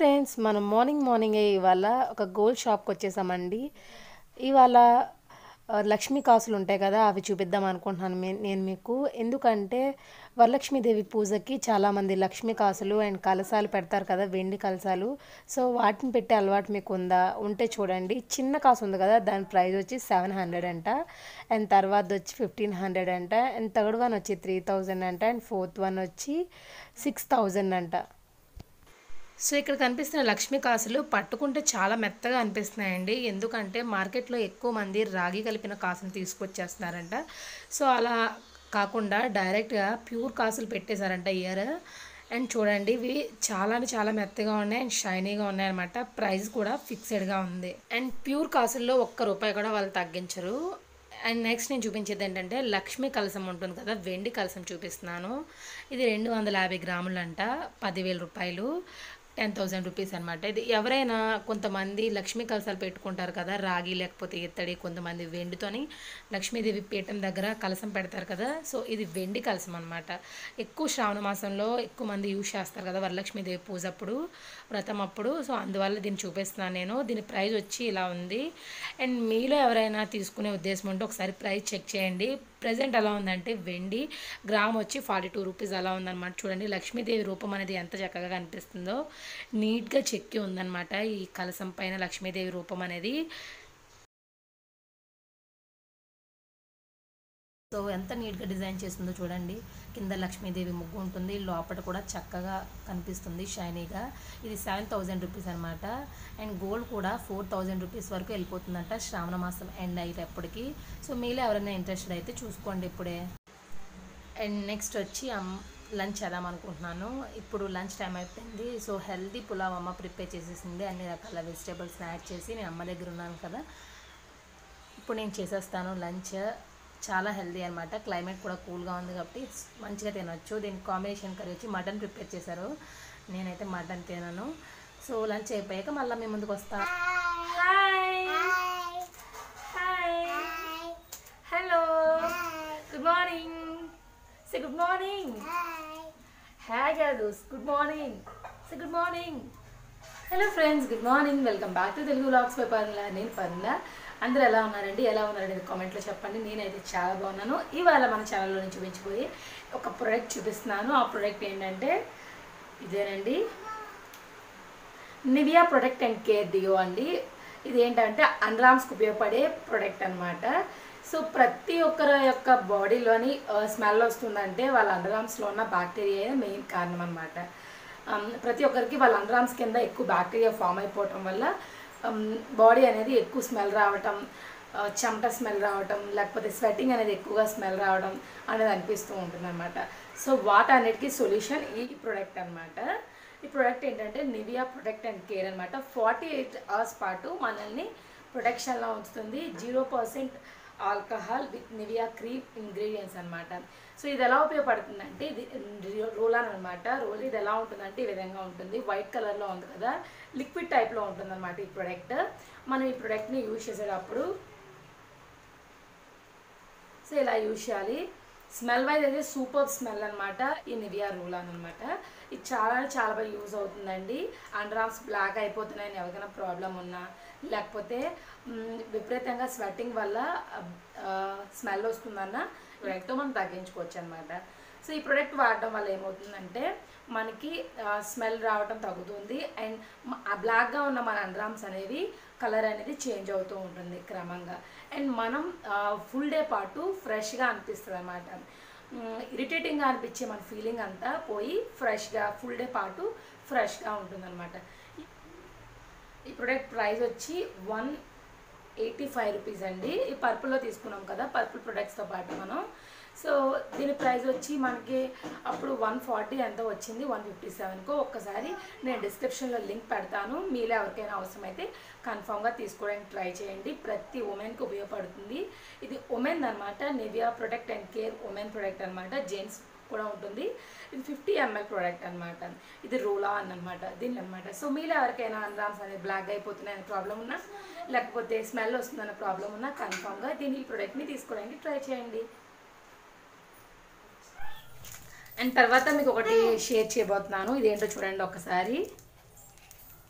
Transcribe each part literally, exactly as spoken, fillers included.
Friends, మనం morning మార్నింగే ఇవాళ ఒక గోల్డ్ షాప్కి వచ్చేసామండి. ఇవాళ ఆ, లక్ష్మీ కాసులు ఉంటాయి కదా, అవి చూపిద్దాం అనుకుంటున్నాను మే- నేను మీకు. ఎందుకంటే వరలక్ష్మీదేవి పూజకి చాలామంది లక్ష్మీ కాసులు అండ్ కలశాలు పెడతారు కదా, వెండి కలశాలు. సో వాటిని పెట్టే అలవాటు మీకు ఉందా? ఉంటే చూడండి, చిన్న కాసు ఉంది కదా, దాని ప్రైస్ వచ్చి సెవెన్ హండ్రెడ్ అంట. అండ్ తర్వాత వచ్చి ఫిఫ్టీన్ హండ్రెడ్ అంట. అండ్ థర్డ్ వన్ వచ్చి త్రీ థౌజండ్ అంట. అండ్ ఫోర్త్ వన్ వచ్చి సిక్స్ థౌజండ్ అంట. సో ఇక్కడ కనిపిస్తున్న లక్ష్మీ కాసులు పట్టుకుంటే చాలా మెత్తగా అనిపిస్తున్నాయండి. ఎందుకంటే మార్కెట్లో ఎక్కువ మంది రాగి కలిపిన కాసులు తీసుకొచ్చేస్తున్నారంట. సో అలా కాకుండా డైరెక్ట్గా ప్యూర్ కాసులు పెట్టేశారంట ఇయర్. అండ్ చూడండి, ఇవి చాలా అంటే చాలా మెత్తగా ఉన్నాయి అండ్ షైనీగా ఉన్నాయి అనమాట. ప్రైస్ కూడా ఫిక్స్డ్గా ఉంది. అండ్ ప్యూర్ కాసుల్లో ఒక్క రూపాయి కూడా వాళ్ళు తగ్గించరు. అండ్ నెక్స్ట్ నేను చూపించేది ఏంటంటే లక్ష్మీ కలశం ఉంటుంది కదా, వెండి కలశం చూపిస్తున్నాను. ఇది రెండు వందల యాభై గ్రాములు అంట, పదివేల రూపాయలు, టెన్ థౌజండ్ రూపీస్ అనమాట. ఇది ఎవరైనా కొంతమంది లక్ష్మీ కలశాలు పెట్టుకుంటారు కదా, రాగి లేకపోతే ఇత్తడి, కొంతమంది వెండితోని లక్ష్మీదేవి పీఠం దగ్గర కలశం పెడతారు కదా. సో ఇది వెండి కలశం అనమాట. ఎక్కువ శ్రావణ మాసంలో ఎక్కువ మంది యూజ్ చేస్తారు కదా వరలక్ష్మీదేవి పూజ అప్పుడు, వ్రతం అప్పుడు. సో అందువల్ల దీన్ని చూపిస్తున్నాను నేను. దీని ప్రైస్ వచ్చి ఇలా ఉంది. అండ్ మీలో ఎవరైనా తీసుకునే ఉద్దేశం ఉంటే ఒకసారి ప్రైస్ చెక్ చేయండి. ప్రజెంట్ ఎలా ఉందంటే వెండి గ్రామ్ వచ్చి ఫార్టీ టూ రూపీస్ అలా ఉందన్నమాట. చూడండి లక్ష్మీదేవి రూపం అనేది ఎంత చక్కగా కనిపిస్తుందో, నీట్గా చెక్కి ఉందన్నమాట ఈ కలశం పైన లక్ష్మీదేవి రూపం అనేది. సో ఎంత నీట్గా డిజైన్ చేస్తుందో చూడండి. కింద లక్ష్మీదేవి ముగ్గు ఉంటుంది, లోపల కూడా చక్కగా కనిపిస్తుంది షైనీగా. ఇది సెవెన్ థౌజండ్ రూపీస్ అనమాట. అండ్ గోల్డ్ కూడా ఫోర్ థౌజండ్ రూపీస్ వరకు వెళ్ళిపోతుందంట శ్రావణ మాసం ఎండ్ అయ్యేటప్పటికి. సో మీలో ఎవరైనా ఇంట్రెస్టెడ్ అయితే చూసుకోండి ఇప్పుడే. అండ్ నెక్స్ట్ వచ్చి లంచ్ చేద్దాం అనుకుంటున్నాను. ఇప్పుడు లంచ్ టైం అయిపోయింది. సో హెల్దీ పులావ్ అమ్మ ప్రిపేర్ చేసేసింది, అన్ని రకాల వెజిటేబుల్స్ని యాడ్ చేసి. నేను అమ్మ దగ్గర ఉన్నాను కదా, ఇప్పుడు నేను చేసేస్తాను లంచ్. చాలా హెల్దీ అనమాట. క్లైమేట్ కూడా కూల్గా ఉంది కాబట్టి మంచిగా తినొచ్చు. దీనికి కాంబినేషన్ కర్రీ వచ్చి మటన్ ప్రిపేర్ చేశారు. నేనైతే మటన్ తినను. సో లంచ్ అయిపోయాక మళ్ళీ మేము ముందుకు వస్తాను. Hi hi hello, good morning. Say good morning. Hi girls, good morning. Say good morning. Hello friends, good morning. Welcome back to Telugu vlogs by Parmila. నేను పర్మిల. అందరూ ఎలా ఉన్నారండి? ఎలా ఉన్నారండి కామెంట్లో చెప్పండి. నేనైతే చాలా బాగున్నాను. ఇవాళ మన ఛానల్లో నుంచి చూపించిపోయి ఒక ప్రోడక్ట్ చూపిస్తున్నాను. ఆ ప్రోడక్ట్ ఏంటంటే ఇదేనండి, Nivea protect and care deo అండి. ఇది ఏంటంటే అండర్ఆర్మ్స్కి ఉపయోగపడే ప్రోడక్ట్ అనమాట. సో ప్రతి ఒక్కరి యొక్క బాడీలోని స్మెల్ వస్తుందంటే వాళ్ళ అండర్ఆర్మ్స్లో ఉన్న బ్యాక్టీరియా మెయిన్ కారణం అనమాట. ప్రతి ఒక్కరికి వాళ్ళ అండర్ఆర్మ్స్ కింద ఎక్కువ బ్యాక్టీరియా ఫామ్ అయిపోవటం వల్ల బాడీ అనేది ఎక్కువ స్మెల్ రావటం, చెమట స్మెల్ రావటం, లేకపోతే స్వెట్టింగ్ అనేది ఎక్కువగా స్మెల్ రావడం అనేది అనిపిస్తూ ఉంటుంది అనమాట. సో వాటన్నిటికీ సొల్యూషన్ ఈ ప్రోడక్ట్ అనమాట. ఈ ప్రోడక్ట్ ఏంటంటే నివియా ప్రొటెక్ట్ అండ్ కేర్ అనమాట. ఫార్టీ ఎయిట్ అవర్స్ పాటు మనల్ని ప్రొటెక్షన్లో ఉంచుతుంది. Zero percent alcohol with Nivea cream ingredients అనమాట. సో ఇది ఎలా ఉపయోగపడుతుందంటే, ఇది రోల్ ఆన్ అనమాట. రోల్ ఇది ఎలా ఉంటుందంటే ఈ విధంగా ఉంటుంది. వైట్ కలర్లో ఉంది కదా, లిక్విడ్ టైప్లో ఉంటుంది అనమాట ఈ ప్రోడక్ట్. మనం ఈ ప్రోడక్ట్ని యూజ్ చేసేటప్పుడు సో ఇలా యూజ్ చేయాలి. స్మెల్ వైజ్ అయితే సూపర్ స్మెల్ అనమాట ఈ నివియా రోల్ ఆన్ అనమాట. ఇది చాలా చాలా బాగా యూజ్ అవుతుందండి. అండర్ ఆర్మ్స్ బ్లాక్ అయిపోతున్నాయని ఎవరికైనా ప్రాబ్లం ఉన్నా, లేకపోతే విపరీతంగా స్వెట్టింగ్ వల్ల స్మెల్ వస్తుందన్న ప్రోడక్ట్తో మనం తగ్గించుకోవచ్చు అనమాట. సో ఈ ప్రోడక్ట్ వాడడం వల్ల ఏమవుతుందంటే మనకి స్మెల్ రావడం తగ్గుతుంది. అండ్ బ్లాక్గా ఉన్న మన అండర్ ఆర్మ్స్ అనేవి కలర్ అనేది చేంజ్ అవుతూ ఉంటుంది క్రమంగా. అండ్ మనం ఫుల్ డే పాటు ఫ్రెష్గా అనిపిస్తుంది అనమాట. ఇరిటేటింగ్గా అనిపించే మన ఫీలింగ్ అంతా పోయి ఫ్రెష్గా ఫుల్ డే పాటు ఫ్రెష్గా ఉంటుంది అనమాట. ఈ ప్రోడక్ట్ ప్రైస్ వచ్చి వన్ ఎయిటీ ఫైవ్ రూపీస్ అండి. ఈ పర్పుల్లో తీసుకున్నాం కదా, పర్పుల్ ప్రొడక్ట్స్తో పాటు మనం. సో దీని ప్రైస్ వచ్చి మనకి అప్పుడు వన్ ఫార్టీ ఎంత వచ్చింది, వన్ ఫిఫ్టీ సెవెన్కో. ఒక్కసారి నేను డిస్క్రిప్షన్లో లింక్ పెడతాను. మీలో ఎవరికైనా అవసరమైతే కన్ఫామ్గా తీసుకోవడానికి ట్రై చేయండి. ప్రతి ఉమెన్కి ఉపయోగపడుతుంది. ఇది ఉమెన్ అనమాట. Nivea protect and care women product అనమాట. జెంట్స్ కూడా ఉంటుంది. ఇది ఫిఫ్టీ ఎంఎల్ ప్రోడక్ట్ అనమాట. ఇది రోల్ ఆన్ అనమాట దీని అనమాట. సో మీలో ఎవరికైనా అండర్ఆర్మ్స్ అనేది బ్లాక్ అయిపోతున్నాయనే ప్రాబ్లం ఉన్నా, లేకపోతే స్మెల్ వస్తుందన్న ప్రాబ్లం ఉన్నా కన్ఫామ్గా దీని ఈ ప్రోడక్ట్ని తీసుకోవడానికి ట్రై చేయండి. అండ్ తర్వాత మీకు ఒకటి షేర్ చేయబోతున్నాను. ఇదేంటో చూడండి ఒక్కసారి.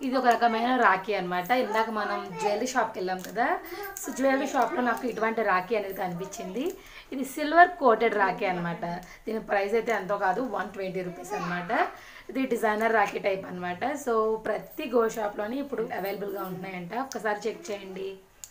ఇది ఒక రకమైన రాఖీ అనమాట. ఇందాక మనం జ్యువెలరీ షాప్కి వెళ్ళాం కదా, సో జ్యువెలరీ షాప్లో నాకు ఇటువంటి రాఖీ అనేది కనిపించింది. ఇది సిల్వర్ కోటెడ్ రాఖీ అనమాట. దీని ప్రైస్ అయితే ఎంతో కాదు, వన్ ట్వంటీ రూపీస్ అనమాట. ఇది డిజైనర్ రాఖీ టైప్ అనమాట. సో ప్రతి గోల్డ్ షాప్లోని ఇప్పుడు అవైలబుల్గా ఉంటున్నాయంట, ఒకసారి చెక్ చేయండి.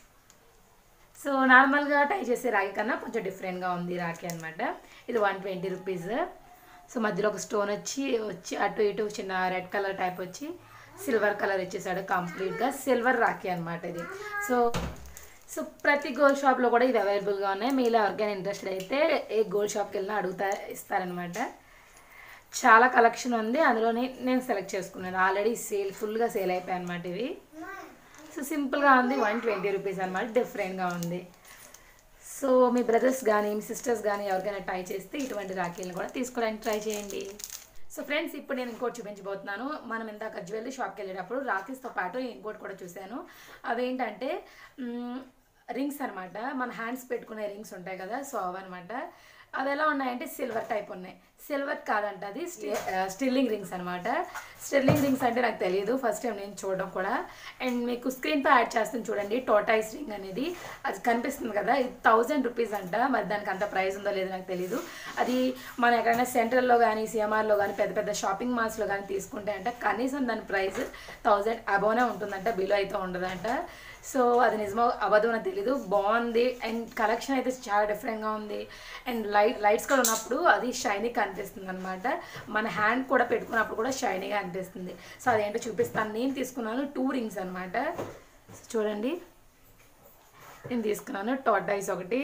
సో నార్మల్గా టై చేసే రాఖీ కన్నా కొంచెం డిఫరెంట్గా ఉంది రాఖీ అనమాట. ఇది వన్ ట్వంటీ రూపీస్. సో మధ్యలో ఒక స్టోన్ వచ్చి వచ్చి అటు ఇటు చిన్న రెడ్ కలర్ టైప్ వచ్చి సిల్వర్ కలర్ ఇచ్చేసాడు. కంప్లీట్గా సిల్వర్ రాఖీ అనమాట ఇది. సో సో ప్రతి గోల్డ్ షాప్లో కూడా ఇది అవైలబుల్గా ఉన్నాయి. మీలో ఎవరికైనా ఇంట్రెస్టెడ్ అయితే ఏ గోల్డ్ షాప్కి వెళ్ళినా అడుగుతా ఇస్తారనమాట. చాలా కలెక్షన్ ఉంది, అందులోనే నేను సెలెక్ట్ చేసుకున్నాను. ఆల్రెడీ సేల్ ఫుల్గా సేల్ అయిపోయాయి అనమాట ఇవి. సో సింపుల్గా ఉంది, వన్ ట్వంటీ రూపీస్ అనమాట. డిఫరెంట్గా ఉంది. సో మీ బ్రదర్స్ కానీ మీ సిస్టర్స్ కానీ ఎవరికైనా ట్రై చేస్తే ఇటువంటి రాఖీలను కూడా తీసుకోవడానికి ట్రై చేయండి. సో ఫ్రెండ్స్, ఇప్పుడు నేను ఇంకోటి చూపించబోతున్నాను. మనం ఇందాక జ్యువెలరీ షాప్కి వెళ్ళేటప్పుడు రాఖీస్తో పాటు ఇంకోటి కూడా చూశాను. అవేంటంటే రింగ్స్ అనమాట. మన హ్యాండ్స్ పెట్టుకునే రింగ్స్ ఉంటాయి కదా, సో అవన్నమాట. అవి ఎలా ఉన్నాయంటే సిల్వర్ టైప్ ఉన్నాయి. సిల్వర్ కాదంట, అది స్టిల్లింగ్ రింగ్స్ అనమాట. స్టిల్లింగ్ రింగ్స్ అంటే నాకు తెలియదు, ఫస్ట్ టైం నేను చూడడం కూడా. అండ్ మీకు స్క్రీన్పై యాడ్ చేస్తాను చూడండి, టోటైస్ రింగ్ అనేది అది కనిపిస్తుంది కదా, ఇది థౌజండ్ రూపీస్ అంట. మరి దానికి అంత ప్రైస్ ఉందో లేదో నాకు తెలీదు. అది మనం ఎక్కడైనా సెంట్రల్లో కానీ సిఎంఆర్లో కానీ పెద్ద పెద్ద షాపింగ్ మాల్స్లో కానీ తీసుకుంటే అంటే కనీసం దాని ప్రైస్ థౌజండ్ అబోనే ఉంటుందంట, బిలో అయితే ఉండదంట. సో అది నిజమో అబద్ధమో తెలీదు. బాగుంది అండ్ కలెక్షన్ అయితే చాలా డిఫరెంట్గా ఉంది. అండ్ లైట్ లైట్స్ కూడా ఉన్నప్పుడు అది షైనీ కనిపిస్తుంది అనమాట. మన హ్యాండ్ కూడా పెట్టుకున్నప్పుడు కూడా షైనీగా అనిపిస్తుంది. సో అదేంటో చూపిస్తాను. నేను తీసుకున్నాను టూ రింగ్స్ అనమాట. చూడండి, నేను తీసుకున్నాను టోటైస్ ఒకటి,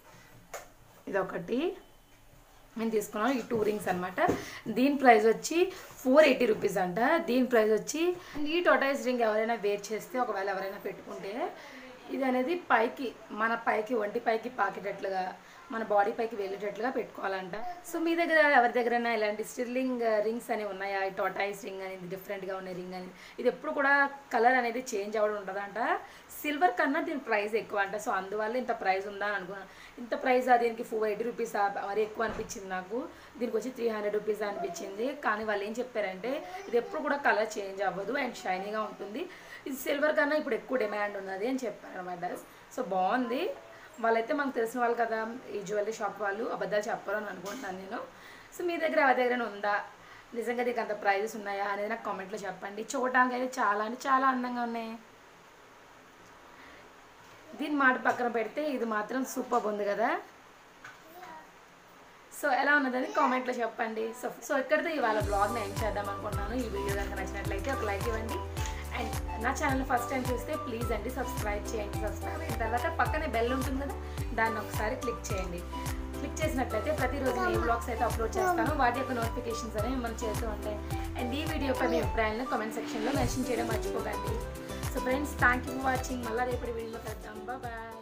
ఇదొకటి నేను తీసుకున్నాను. ఈ టూ రింగ్స్ అనమాట. దీని ప్రైస్ వచ్చి ఫోర్ ఎయిటీ రూపీస్ అంట. దీని ప్రైస్ వచ్చి ఈ టోటైస్ రింగ్ ఎవరైనా వేర్ చేస్తే, ఒకవేళ ఎవరైనా పెట్టుకుంటే ఇది అనేది పైకి మన పైకి ఒంటి పైకి పాకేటట్లుగా మన బాడీ పైకి వెళ్ళేటట్లుగా పెట్టుకోవాలంట. సో మీ దగ్గర ఎవరి దగ్గరైనా ఇలాంటి స్టిల్లింగ్ రింగ్స్ అనేవి ఉన్నాయా? ఈ టోటైస్ రింగ్ అనేది డిఫరెంట్గా ఉన్న రింగ్ అనేది, ఇది ఎప్పుడు కూడా కలర్ అనేది చేంజ్ అవ్వడం ఉంటుందంట. సిల్వర్ కన్నా దీని ప్రైస్ ఎక్కువ అంట. సో అందువల్ల ఇంత ప్రైస్ ఉందా అని అనుకున్నాను. ఇంత ప్రైస్ దీనికి ఫోర్ ఎయిటీ రూపీస్ మరి ఎక్కువ అనిపించింది నాకు. దీనికి వచ్చి త్రీ హండ్రెడ్ రూపీస్ అనిపించింది. కానీ వాళ్ళు ఏం చెప్పారంటే ఇది ఎప్పుడు కూడా కలర్ చేంజ్ అవ్వదు అండ్ షైనీగా ఉంటుంది. ఇది సిల్వర్ కన్నా ఇప్పుడు ఎక్కువ డిమాండ్ ఉన్నది అని చెప్పారు అనమాట. సో బాగుంది. వాళ్ళైతే మనకు తెలిసిన వాళ్ళు కదా, ఈ జ్యువెలరీ షాప్ వాళ్ళు, అబద్ధాలు చెప్పరు అని అనుకుంటున్నాను నేను. సో మీ దగ్గర ఎవరి దగ్గర ఉందా, నిజంగా దీనికి అంత ప్రైజెస్ ఉన్నాయా అనేది నాకు కామెంట్లో చెప్పండి. చూడడానికి అయితే చాలా అంటే చాలా అందంగా ఉన్నాయి. దీని మాట పక్కన పెడితే ఇది మాత్రం సూపర్ ఉంది కదా. సో ఎలా ఉన్నదని కామెంట్లో చెప్పండి. సో సో ఇక్కడితో ఇవాళ బ్లాగ్ని ఎండ్ చేద్దాం అనుకుంటున్నాను. ఈ వీడియో కనుక నచ్చినట్లయితే ఒక లైక్ ఇవ్వండి. అండ్ నా ఛానల్ ఫస్ట్ టైం చూస్తే ప్లీజ్ అండి సబ్స్క్రైబ్ చేయండి. సబ్స్క్రైబ్ అయిన తర్వాత పక్కనే బెల్ ఉంటుంది కదా, దాన్ని ఒకసారి క్లిక్ చేయండి. క్లిక్ చేసినట్లయితే ప్రతిరోజు ఏ బ్లాగ్స్ అయితే అప్లోడ్ చేస్తానో వాటి యొక్క నోటిఫికేషన్స్ అనేవి మనం చేస్తూ ఉంటాయి. అండ్ ఈ వీడియోపై మీ అభిప్రాయాలను కామెంట్ సెక్షన్లో మెన్షన్ చేయడం మర్చిపోకండి. So friends, thank you for watching. మళ్ళీ రేపటి వీడియోలో కలుద్దాం. బాయ్.